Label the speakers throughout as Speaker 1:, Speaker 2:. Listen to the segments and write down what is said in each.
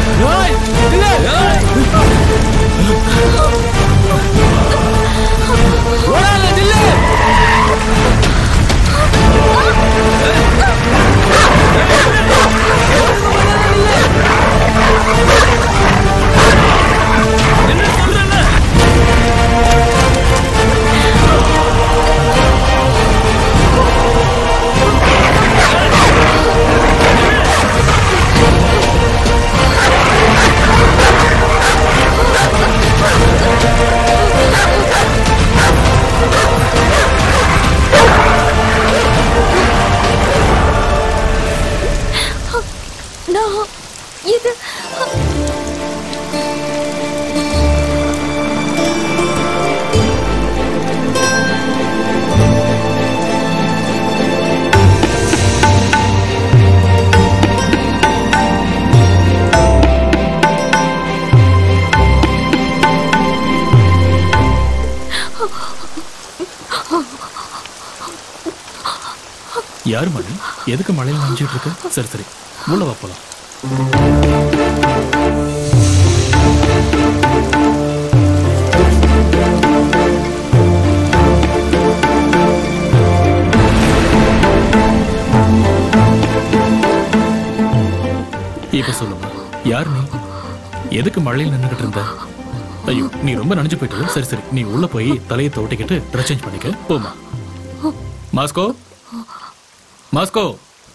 Speaker 1: யாரு மணி? எதுக்கு மழையில் நனைஞ்சிட்டு இருக்கு? சரி சரி, உள்ள வா போலாம். இப்ப சொல்லுங்க, யார் நீ? எதுக்கு மழையில் நின்றுகிட்டு இருந்த? ஐயோ, நீ ரொம்ப நனைஞ்சு போயிட்டு. சரி சரி, நீ உள்ள போய் தலையை தோட்டிக்கிட்டு ட்ரெஸ் சேஞ்ச் பண்ணிக்க. போமா. Moscow, Moscow.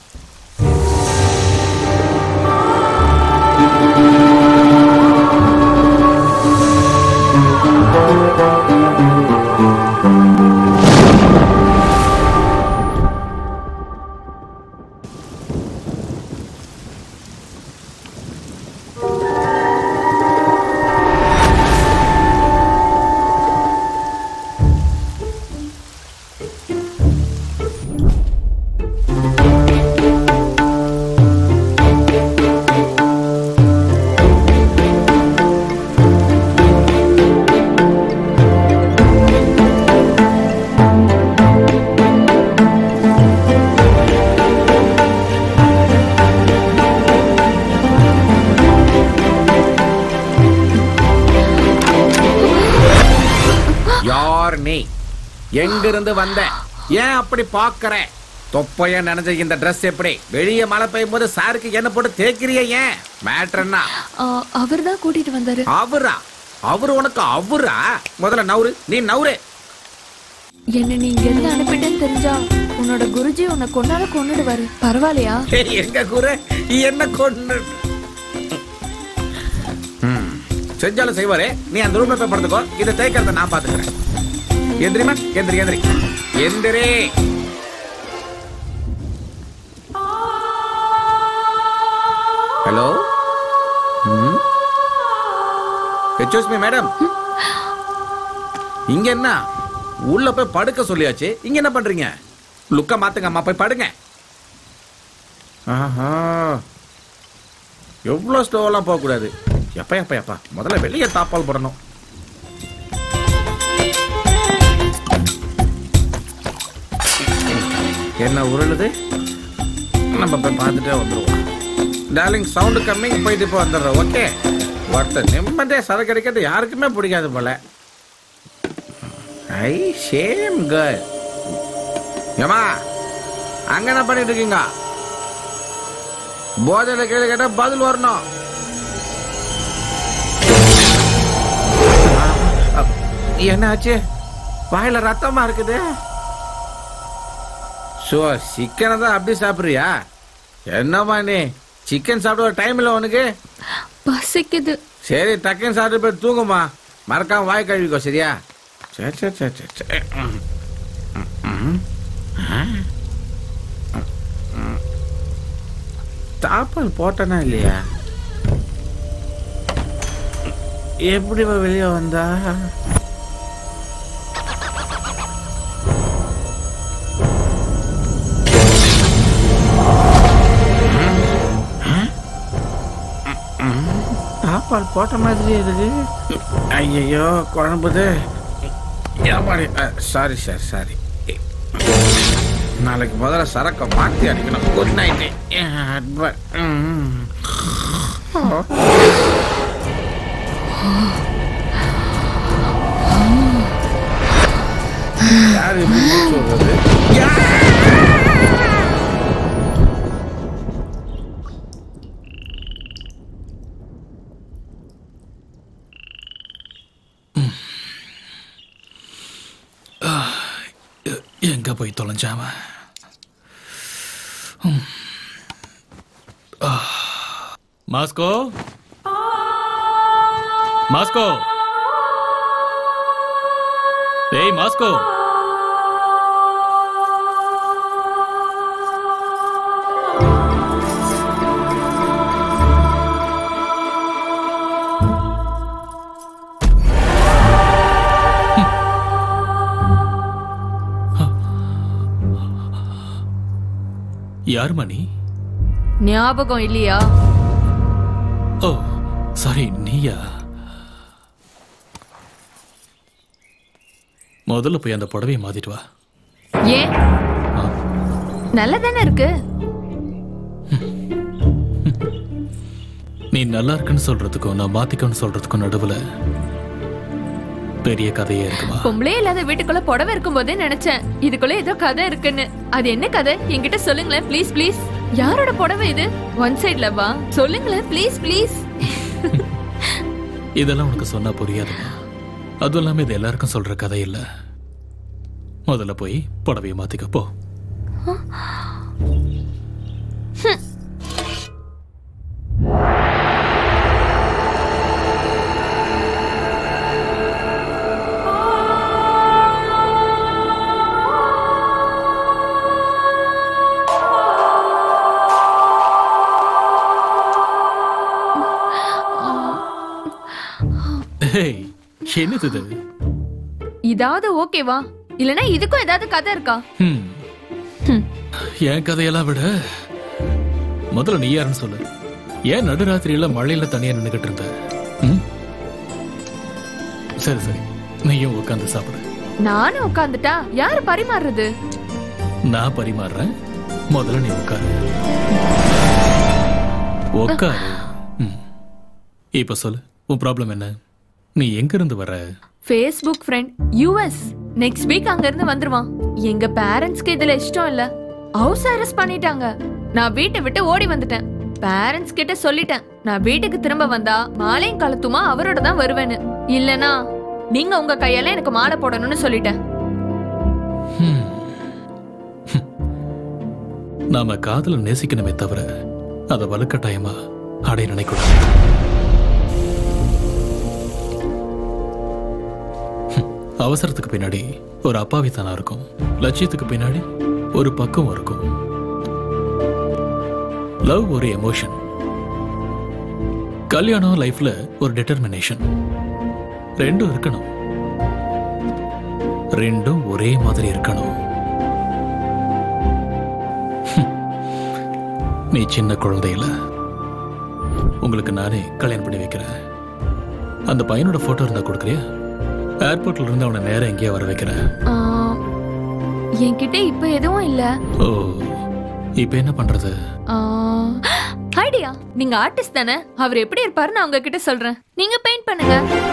Speaker 2: எங்கிருந்து வந்த? ஏன் அப்படி பாக்குற? தொப்பைய நினைச்ச இந்த ட்ரெஸ் எப்படி? வெளியே மழை பெய்யும் போது சாருக்கு என்ன போட்டு தேய்க்கிறிய? ஏன் மேட்டர் என்ன?
Speaker 3: அவர் தான் கூட்டிட்டு வந்தாரு.
Speaker 2: அவரா? அவரு உனக்கு அவரா? முதல்ல நவுரு, நீ நவுரு.
Speaker 3: என்ன நீ இங்க இருந்து அனுப்பிட்டேன்னு தெரிஞ்சா உன்னோட குருஜி உன்னை கொன்னுடுவாரு. பரவாயில்லையா?
Speaker 2: எங்க குரு என்ன கொன்னு செஞ்சாலும் செய்வாரே. நீ அந்த ரூம்ல போய் படுத்துக்கோ, இதை தேய்க்கிறத நான் பாத்துக்கிறேன். எந்திரிமா, எந்திரி எந்திரி எந்திரி. Hello, excuse me madam. இங்க என்ன? உள்ள போய் படுக்க சொல்லியாச்சு, இங்க என்ன பண்றீங்க? லுக்க மாத்துங்க அம்மா, போய் படுங்க. ஆஹா, எவ்வளவு ஸ்லோவெல்லாம் போக கூடாது. எப்பா எப்பா எப்பா, முதல்ல வெளியே தாப்பால் போடணும். என்ன உருளுது? நம்ம போய் பார்த்துட்டே வந்துடுவோம். டார்லிங், சவுண்டு கம்மிங், போயிட்டு இப்போ வந்துடுறோம். ஓகே, ஒருத்தர் நிம்மதியாக சரக்கு அடிக்கிறது யாருக்குமே பிடிக்காது போல. I shame girl. ஏமா, அங்க என்ன பண்ணிட்டு இருக்கீங்க? போதையில கேள்வி கேட்டா பதில் வரணும். என்ன ஆச்சு? வாயில ரத்தமா இருக்குது. சிக்கனை தான் அப்படி சாப்பிடுறியா? என்னம்மா நீ சிக்கன் சாப்பிட டைம் இல்ல உனக்கு?
Speaker 3: பசிக்குது.
Speaker 2: சரி, டக்குன்னு சாப்பிட்டு போய் தூங்குமா. மறக்காம வாய் கழுவிக்கோ, சரியா? சரி சரி சரி சரி. தாப்பால் போட்டனா இல்லையா? எப்படி வெளியே வந்தா? தாப்பால் போட்ட மாதிரி இருக்கு. ஐயோ, குழம்புது. Sorry sir, sorry. நாளைக்கு முதல்ல சரக்கை மாற்றி அடிக்கணும். Good night. யார் எப்படி சொல்றது?
Speaker 1: எங்க போய் தொலைஞ்சாம? மாஸ்கோ, மாஸ்கோ, டேய் மாஸ்கோ. யார் மணி?
Speaker 3: ஞாபகம் இல்லையா?
Speaker 1: ஓ சாரி, நீயா? முதல்ல போய் அந்த புடவையை மாத்திட்டு வா.
Speaker 3: ஏன்? நல்லதானே இருக்கு.
Speaker 1: நீ நல்லா இருக்குன்னு சொல்றதுக்கும் நான் மாத்திக்கன்னு சொல்றதுக்கும் நடுவுல பெரிய கதையே இருக்குமா?
Speaker 3: பொம்பளே இல்லாத வீட்டுக்குள்ள புடவை இருக்கும் போதே நினைச்சேன் இதுக்குள்ள ஏதோ கதை இருக்குன்னு. அது என்ன கதை என்கிட்ட சொல்லுங்களேன் ப்ளீஸ் ப்ளீஸ். யாரோட புடவை இது? ஒன் சைட்ல வா, சொல்லுங்களேன் ப்ளீஸ் ப்ளீஸ்.
Speaker 1: இதெல்லாம் உனக்கு சொன்னா புரியாதுமா. அதுவும் இல்லாம இது எல்லாருக்கும் சொல்ற கதை இல்ல. முதல்ல போய் புடவையை மாத்திக்க போ. என்னது இது?
Speaker 3: இதாவது ஓகேவா? இல்லனா இதுக்கும் ஏதாவது கதை இருக்கா?
Speaker 1: என் கதையெல்லாம் விட முதல்ல நீ யாருன்னு சொல்லு. ஏன் நடுராத்திரியில மழையில தனியா நின்னுகிட்டு இருந்த? சரி சரி, நீயும் உட்காந்து சாப்பிடு.
Speaker 3: நானும் உட்காந்துட்டா யாரு பரிமாறுறது?
Speaker 1: நான் பரிமாறுறேன். முதல்ல நீ உட்காரு. உட்காரு. இப்ப சொல்லு, உன் ப்ராப்ளம் என்ன? நீ எங்க இருந்து வர?
Speaker 3: Facebook friend US. Next week அங்க இருந்து வந்துருவான். எங்க பேரண்ட்ஸ்க்கு இதுல இஷ்டம் இல்ல. ஹவுஸ் அரெஸ்ட் பண்ணிட்டாங்க. நான் வீட்டை விட்டு ஓடி வந்துட்டேன். பேரண்ட்ஸ் கிட்ட சொல்லிட்டேன், நான் வீட்டுக்கு திரும்ப வந்தா மாலையும் கழுத்துமா அவரோட தான் வருவேன்னு. இல்லனா நீங்க உங்க கையால எனக்கு மாலை போடணும்னு சொல்லிட்டேன்.
Speaker 1: நாம காதல நேசிக்கணுமே தவிர அத வலுக்கட்டாயமா அடைய நினைக்கூடாது. அவசரத்துக்கு பின்னாடி ஒரு அப்பாவித்தனம் இருக்கும். லட்சியத்துக்கு பின்னாடி ஒரு பக்குவம் இருக்கும். லவ் ஒரு எமோஷன். கல்யாணம் லைஃப்ல ஒரு டிட்டர்மினேஷன். ரெண்டும் இருக்கணும். ரெண்டும் ஒரே மாதிரி இருக்கணும். நீ சின்ன குழந்தையில உங்களுக்கு நானே கல்யாணம் பண்ணி வைக்கிறேன். அந்த பையனோட போட்டோ இருந்தா கொடுக்குறியா? ஏர்போர்ட்ல இருந்து அவனை நேரம் எங்கேயா வர வைக்கிறேன்.
Speaker 3: என்கிட்ட இப்ப எதுவும் இல்ல.
Speaker 1: ஓ, இப்ப என்ன பண்றது?
Speaker 3: ஐடியா, நீங்க ஆர்டிஸ்ட் தானே? அவர் எப்படி இருப்பாரு நான் உங்ககிட்ட சொல்றேன். நீங்க பெயிண்ட் பண்ணுங்க.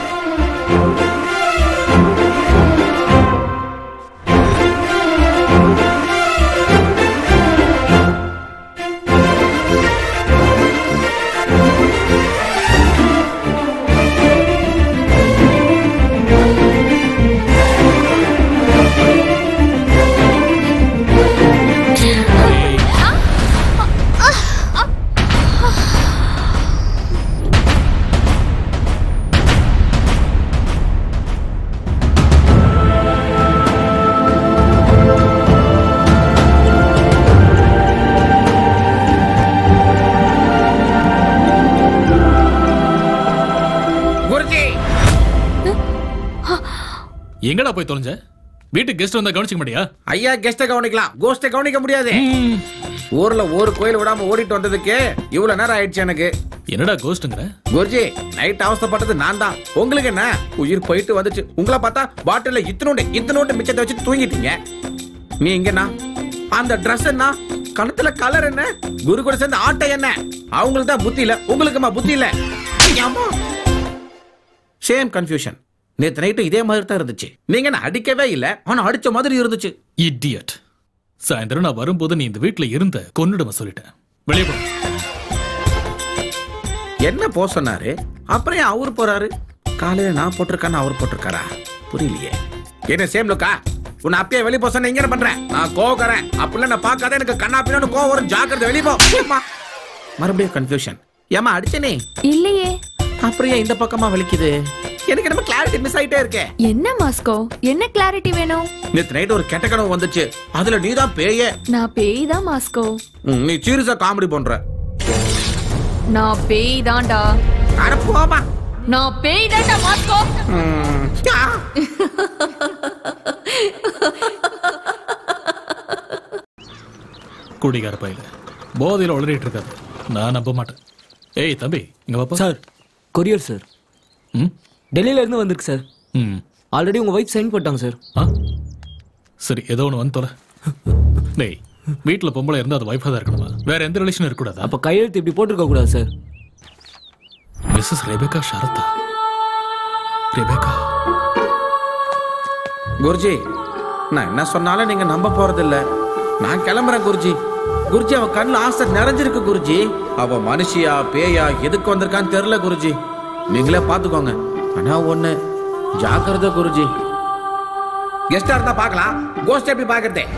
Speaker 1: எங்கடா போய் தொலைஞ்ச? வீட்டுக்கு கெஸ்ட் வந்தா கவனிச்சுக்க மாட்டியா?
Speaker 2: ஐயா, கெஸ்ட கவனிக்கலாம், கோஸ்ட கவனிக்க முடியாது. ஊர்ல ஒரு கோயில் விடாம ஓடிட்டு வந்ததுக்கு இவ்வளவு நேரம் ஆயிடுச்சு எனக்கு.
Speaker 1: என்னடா கோஸ்ட்ங்கற?
Speaker 2: குருஜி, நைட் அவஸ்தைப்பட்டது நான் தான். உங்களுக்கு என்ன? உயிர் போயிட்டு வந்துச்சு. உங்களை பார்த்தா பாட்டில இத்தனோண்டு மிச்சத்தை வச்சு தூங்கிட்டீங்க. நீ எங்கண்ணா? அந்த ட்ரெஸ் என்ன? கணத்துல கலர் என்ன, குரு கூட சேர்ந்து ஆட்டை என்ன? அவங்களுக்கு தான் புத்தி இல்ல, உங்களுக்குமா புத்தி இல்ல? Same confusion. நேத்து நைட்டு இதே மாதிரி தான் இருந்துச்சு. நீங்க என்ன அடிக்கவே இல்ல, ஆனா அடிச்ச மாதிரி இருந்துச்சு.
Speaker 1: இடியட். சாயந்தரம் நான் வரும்போது நீ இந்த வீட்டுல இருந்த கொன்னுடுமா சொல்லிட்டேன். வெளியே போ.
Speaker 2: என்ன போ சொன்னாரு, அப்புறம் ஏன் அவரு போறாரு? காலையில நான் போட்டிருக்கான்னு அவர் போட்டிருக்காரா? புரியலையே. என்ன சேம் லுக்கா? உன்னை அப்பயே வெளியே போ சொன்ன, இங்க என்ன பண்றேன்? நான் கோவக்காரன். அப்படிலாம் நான் பார்க்காத, எனக்கு கண்ணா பின்னான்னு கோவம் வரும். ஜாக்கிரதை, வெளியே போ. மறுபடியும் கன்ஃபியூஷன். ஏமா அடிச்சனே?
Speaker 3: இல்லையே.
Speaker 2: அப்புறம் ஏன் இந்த பக்கமா வலிக்குது? எனக்கு நம்ம கிளாரிட்டி மிஸ் ஆயிட்டே இருக்கே.
Speaker 3: என்ன மாஸ்கோ, என்ன கிளாரிட்டி வேணும்?
Speaker 2: நேத்து நைட் ஒரு கெட்ட கனவு வந்துச்சு, அதுல நீ தான் பேயே.
Speaker 3: நான் பேய் தான் மாஸ்கோ.
Speaker 2: நீ சீரியஸா காமெடி பண்ற.
Speaker 3: நான் பேய் தான்டா.
Speaker 2: அட போமா.
Speaker 3: நான் பேய் தான்டா மாஸ்கோ.
Speaker 1: குடிகார பையில போதையில உளறிட்டு இருக்காது, நான் நம்ப மாட்டேன். ஏய் தம்பி, இங்க வாப்பா.
Speaker 4: Sir, courier sir. டெல்லியில இருந்து வந்திருக்கு சார். ஆல்ரெடி உங்க வைஃப் சைன் போட்டாங்க சார்.
Speaker 1: சரி, ஏதோ ஒன்று வந்து தொலை. டேய், வீட்டில் பொம்பளை இருந்தால் அது வைஃபாக தான் இருக்கணுமா? வேற எந்த ரிலேஷனும் இருக்கக்கூடாது.
Speaker 4: அப்போ கையெழுத்து இப்படி போட்டிருக்க கூடாது sir.
Speaker 1: Mrs Rebecca Shraddha. Rebecca.
Speaker 2: Guruji, நான் என்ன சொன்னாலும் நீங்க நம்ப போறது இல்ல. நான் கிளம்புறேன் குருஜி. குருஜி, அவ கண்ணுல ஆசை நிறைஞ்சிருக்கு குருஜி. அவ மனுஷியா பேயா எதுக்கு வந்திருக்கான்னு தெரியல குருஜி. நீங்களே பாத்துக்கோங்க. ஆனா ஒண்ணு, ஜாக்கிரதை குருஜி. கெஸ்டா இருந்தா பாக்கலாம், கோஸ்ட் எப்படி பாக்குறதே?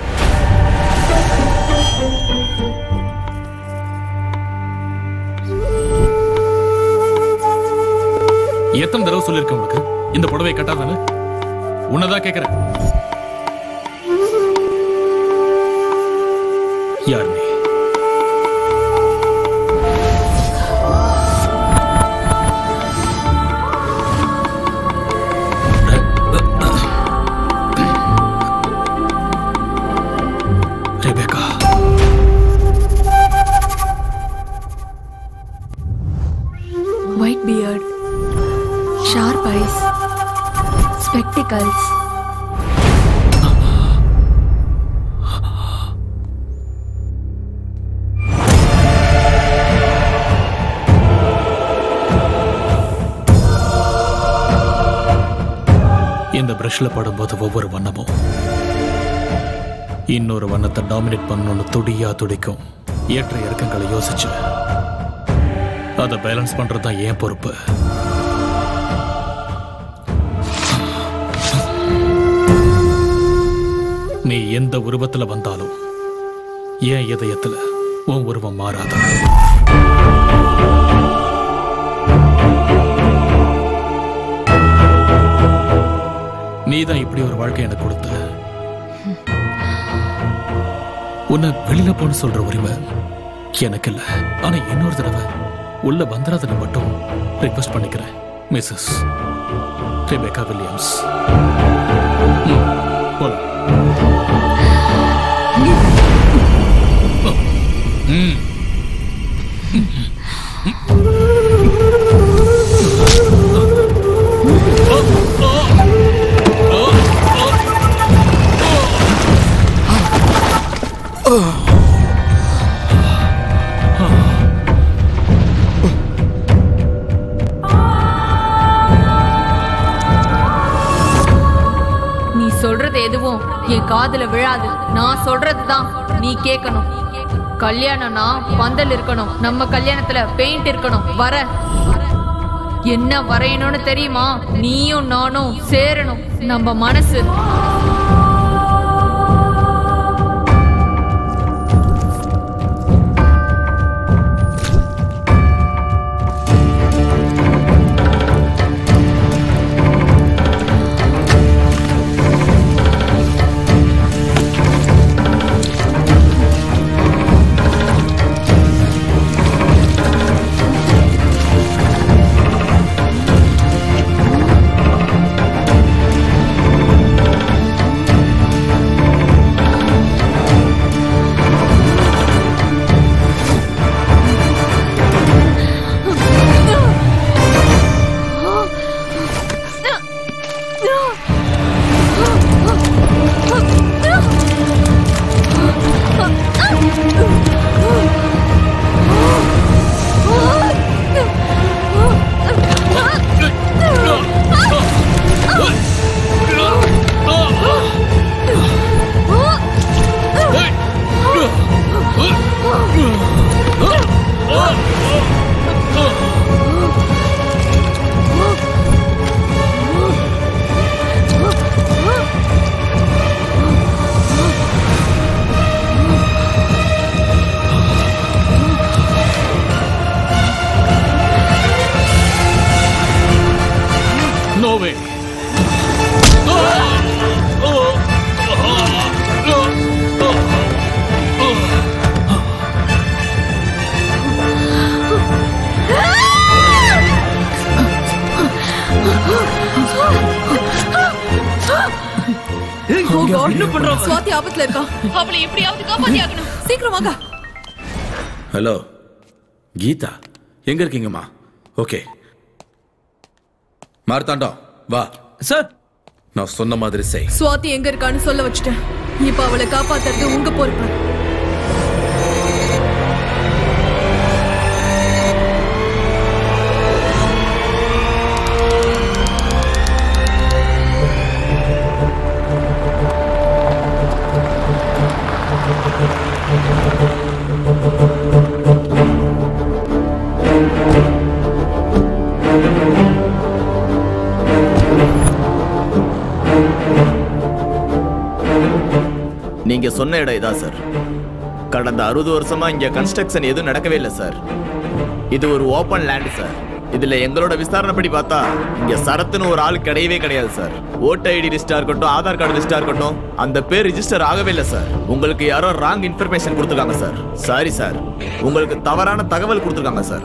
Speaker 1: எத்தனை தடவை சொல்லியிருக்கேன் உனக்கு இந்த புடவை கட்டாதானே? உன்னதான் கேட்கிறேன். யார் நீ? Rebecca.
Speaker 3: White beard, sharp eyes, spectacles.
Speaker 1: இந்த பிரஷ்ல படும்போது ஒவ்வொரு வண்ணமும் இன்னொரு வண்ணத்தை டாமினேட் பண்ணணும்னு துடியா துடிக்கும். ஏற்ற இறக்கங்களை யோசிச்சு அதை பேலன்ஸ் பண்றது தான் என் பொறுப்பு. நீ எந்த உருவத்துல வந்தாலும் என் இதயத்துல உன் உருவம் மாறாத. நீதான் இப்படி ஒரு வாழ்க்கை எனக்கு கொடுத்த. உன்னை வெளியில போன்னு சொல்ற உரிமை எனக்கு இல்ல. ஆனா இன்னொரு தடவை உள்ள வந்துடாதுன்னு மட்டும் ரிக்வெஸ்ட் பண்ணிக்கிறேன். Mrs Rebecca Williams.
Speaker 3: சொல்றது எதுவும் என் காதுல விழாது. நான் சொல்றதுதான் நீ கேட்கணும். கல்யாணம்னா பந்தல் இருக்கணும், நம்ம கல்யாணத்துல பெயிண்ட் இருக்கணும். வர என்ன வரையணும்னு தெரியுமா? நீயும் நானும் சேரணும். நம்ம மனசு
Speaker 5: God.
Speaker 4: என்ன பண்றாங்க?
Speaker 5: சுவாதி ஆபத்துல இருக்கா. அவளை எப்படியாவது காப்பாத்தி ஆகணும். சீக்கிரம் வாங்க.
Speaker 2: ஹலோ கீதா, எங்க இருக்கீங்கம்மா? ஓகே மார்த்தாண்டம் வா.
Speaker 4: சார்
Speaker 2: நான் சொன்ன மாதிரி செய்.
Speaker 5: சுவாதி எங்க இருக்கான்னு சொல்ல வச்சுட்டேன். இப்ப அவளை காப்பாத்துறது உங்க பொறுப்பு.
Speaker 6: நீங்க சொன்ன இடம் இதான் சார். கடந்த 60 வருஷமா இங்க கன்ஸ்ட்ரக்ஷன் எதுவும் நடக்கவே இல்லை சார். இது ஒரு ஓபன் லேண்ட் சார். இதுல எங்களோட விசாரணைப்படி பார்த்தா இங்க சரத்துன்னு ஒரு ஆள் கிடையவே கிடையாது சார். ஓட்டர் ஐடி லிஸ்டா இருக்கட்டும், ஆதார் கார்டு லிஸ்டா இருக்கட்டும், அந்த பேர் ரிஜிஸ்டர் ஆகவே இல்லை சார். உங்களுக்கு யாரோ ராங் இன்ஃபர்மேஷன் கொடுத்துருக்காங்க சார். சாரி சார், உங்களுக்கு தவறான தகவல் கொடுத்துருக்காங்க சார்.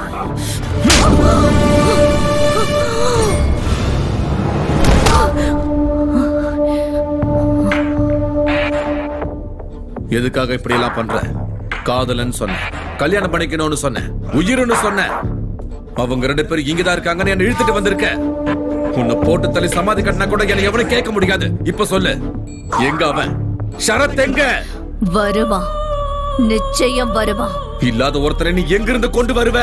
Speaker 2: எதுக்காக இப்படி எல்லாம் பண்ற? காதலன்னு சொன்னேன், கல்யாணம் பண்ணிக்கணும்னு சொன்னேன், உயிர்னு சொன்னேன். அவங்க 2 பேரும் இங்கதான் இருக்காங்கன்னு என்ன இழுத்துட்டு வந்திருக்க. உன்னை போட்டு தள்ளி சமாதி கட்டினா கூட என்ன எவனும் கேட்க முடியாது. இப்ப சொல்லு, எங்க அவன்? ஷரத் எங்க?
Speaker 7: வருவான், நிச்சயம் வருவான்.
Speaker 2: இல்லாத ஒருத்தரை நீ எங்கிருந்து கொண்டு வருவ?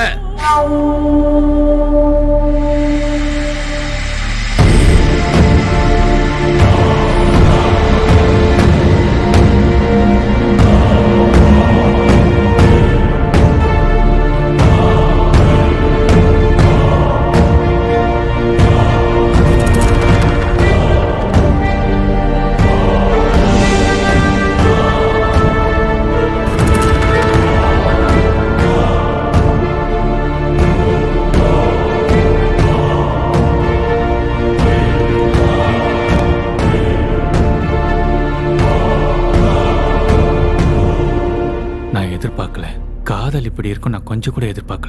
Speaker 1: எதிர்பார்க்கல. காதல் இப்படி இருக்கும் நான் கொஞ்சம் கூட எதிர்பார்க்கல.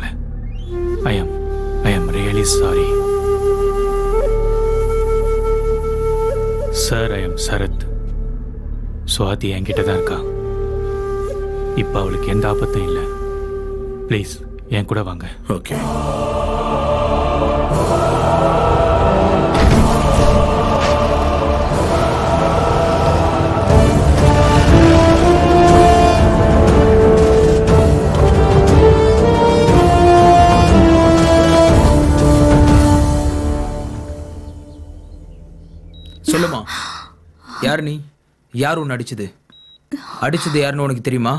Speaker 1: I am really sorry sir. I am Sharath. Swathi என்கிட்ட தான் இருக்கா. இப்ப அவளுக்கு எந்த ஆபத்தும் இல்லை. ப்ளீஸ் என் கூட வாங்க.
Speaker 2: ஓகே.
Speaker 4: சொல்லுமா, யார் நீ? யார் உன்னை அடிச்சது? அடிச்சது யாருன்னு உனக்கு தெரியுமா?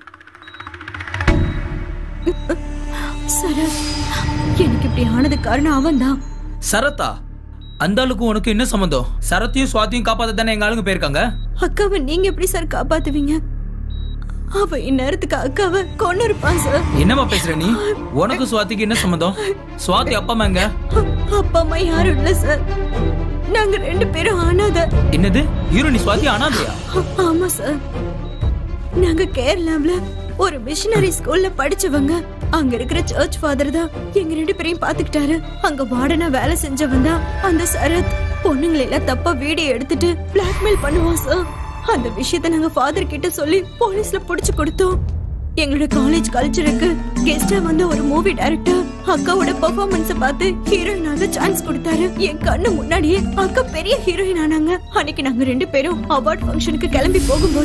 Speaker 7: சரத், எனக்கு இப்படி ஆனது காரணம் அவன் தான்.
Speaker 4: சரத்தா? அந்த ஆளுக்கு உனக்கு என்ன சம்பந்தம்? சரத்தையும் சுவாத்தியும் காப்பாத்த தானே எங்க ஆளுங்க போயிருக்காங்க.
Speaker 7: அக்காவை நீங்க எப்படி சார் காப்பாத்துவீங்க? அவ இந்நேரத்துக்கு அக்காவை கொண்டு இருப்பான் சார்.
Speaker 4: என்னமா பேசுற நீ? உனக்கு சுவாத்திக்கு என்ன சம்பந்தம்? சுவாதி அப்பா அம்மா எங்க?
Speaker 7: அப்பா அம்மா யாரும் இல்ல சார். நாங்க 2 பேரும் அனாதை.
Speaker 4: என்னது? ஹீரோ நீ சுவாதி அனாதையா?
Speaker 7: ஆமா சார். நாங்க கேரளாவுல ஒரு மிஷனரி ஸ்கூல்ல படிச்சவங்க. அங்க இருக்கிற சர்ச் ஃபாதர் தான் எங்க 2 பேரையும் பாத்துக்கிட்டாரு. அங்க வார்டனா வேலை செஞ்சவன் தான் அந்த சரத். பொண்ணுங்களை எல்லாம் தப்பா வீடியோ எடுத்துட்டு பிளாக்மெயில் பண்ணுவான் சார். அந்த விஷயத்த நாங்க ஃபாதர் கிட்ட சொல்லி போலீஸ்ல புடிச்சு கொடுத்தோம். எங்களோட காலேஜ் கல்ச்சருக்கு கெஸ்டா வந்த ஒரு மூவி டைரக்டர் அக்காவோட பெர்ஃபார்மன்ஸ பார்த்து ஹீரோயினாக சான்ஸ் கொடுத்தாரு. என் கண்ணு முன்னாடியே அக்கா பெரிய ஹீரோயின் ஆனாங்க. அன்னைக்கு நாங்க 2 பேரும் அவார்ட் ஃபங்க்ஷனுக்கு கிளம்பி போகும்போது